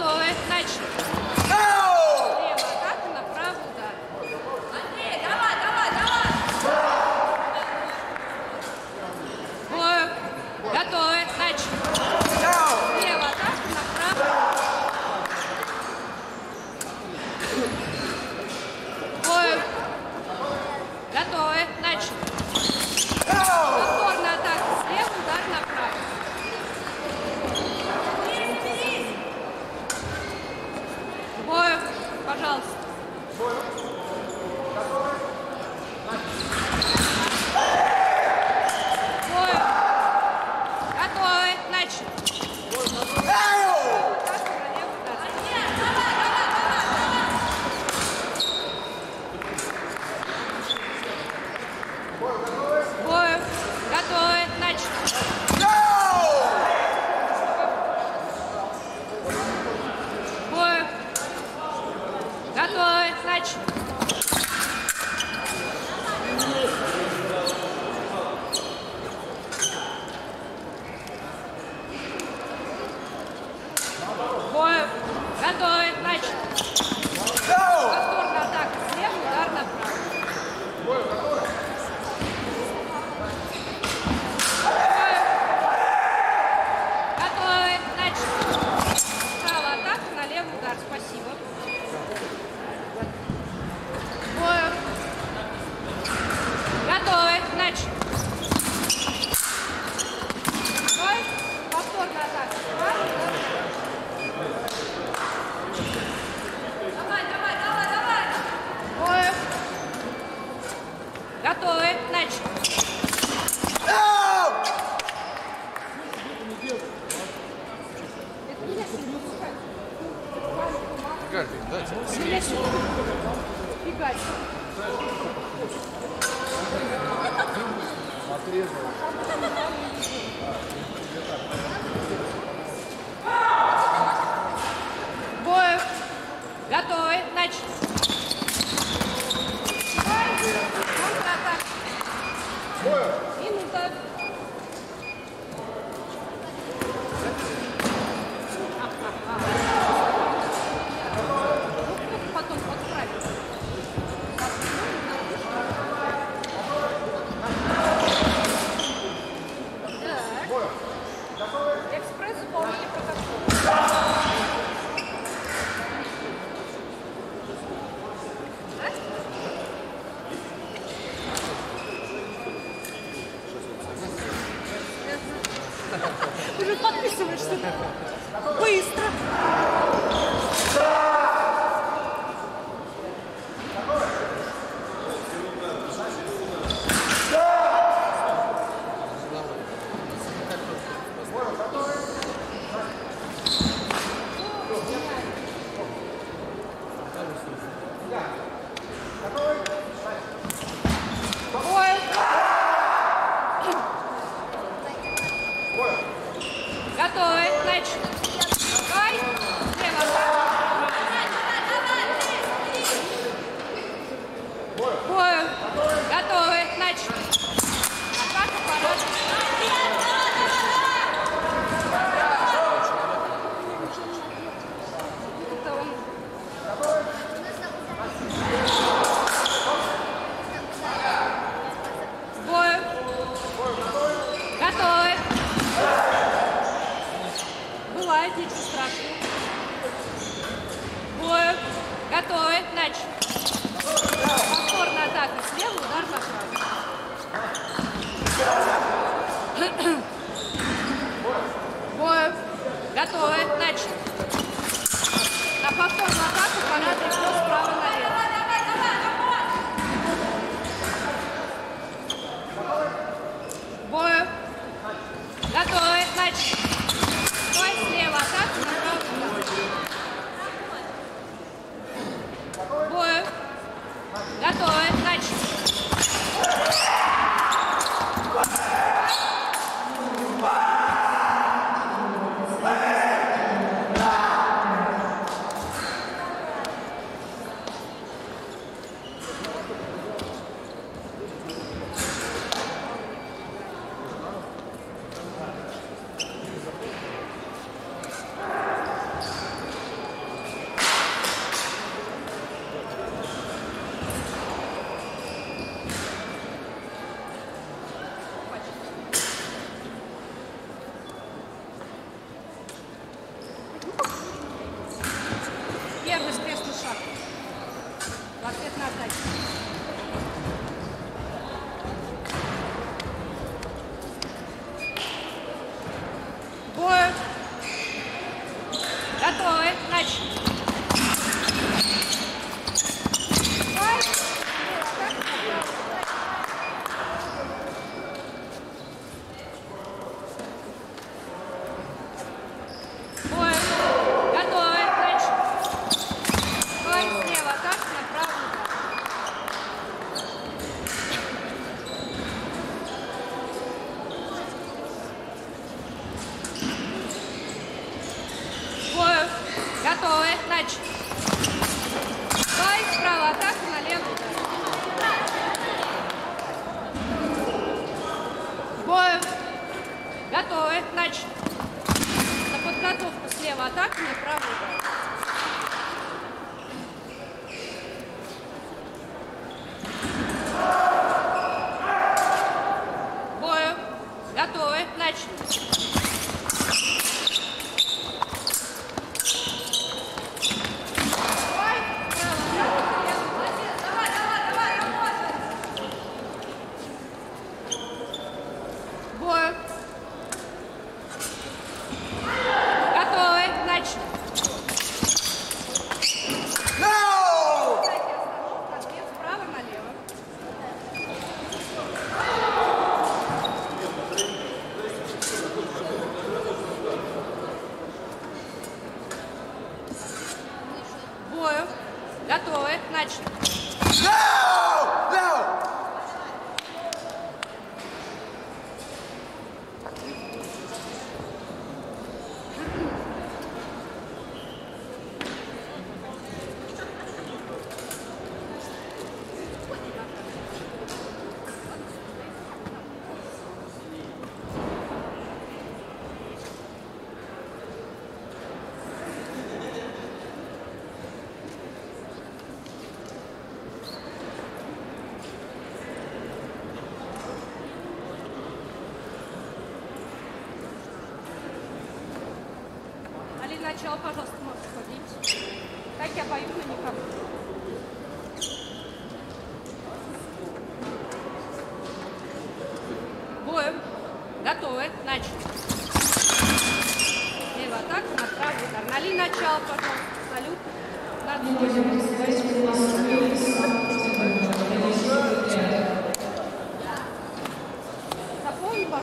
Готовы. Начали. Слева атака, направо удар. Андрей, давай, давай, давай. Бою. Готовы. Начали. Слева атака, направо. Бою. Готовы. Начали. Повторная атака. Слева, удар направо. Бою, пожалуйста. Бою. Готовы. Начали. Бою. Готовы. Начали. Бою. Готовы. Начали. Бою. Готовы. Начали. Повторная атака. Слева, удар направо. Бою. Готовы. Готовы. Начали. Справа атака, налево удар. Спасибо. Бою. Готовы. Начали. Бой. Повторная атака. Справа, удар. Давай, давай, давай, давай. Бою. Готовы. Начали. Фигать. Бою. Готовы. Начали. Контратака. Минута. Потом подправить. Экспресс заполнения протокола. Уже подписываешься. Быстро. Готовы. Начали. Давай. Слева. Бою. Готовы. Начали. Атака, парад. Это он. Бою. Готовы. Бывает, ничего страшного. Бою. Готовы. Начали. Повторная атака. Слева, удар направо. Бою. Готовы. Начали. На повторную атаку парад и все справа налево. Бою. Готовы. Начали. Стой, слева атака, направо удар. Бою. Готовы. Начали. начали. Готовы, начали. Стой, справа атака, налево удар. Бою. Готовы, начали. На подготовку слева атака, направо удар. Бою. Готовы, начали. Готовы, начали. Справа налево. Бою. Готовы, начали. Начало, пожалуйста, можешь ходить. Так я боюсь, но никак. Боем. Готовы. Начали. Левая атака, направо удар. Налей начало, пожалуйста. Салют.